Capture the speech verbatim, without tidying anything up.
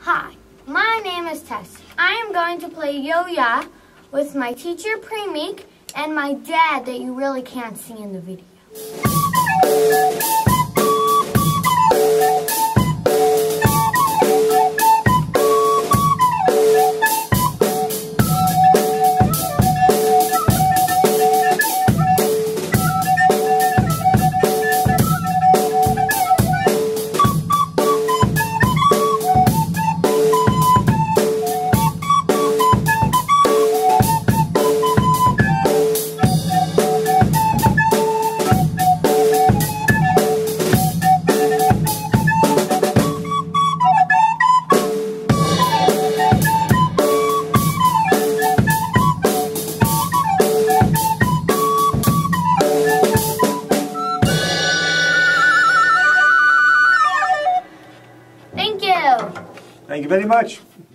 Hi, my name is Tess. I am going to play yo-ya with my teacher Premik and my dad that you really can't see in the video. Thank you. Thank you very much.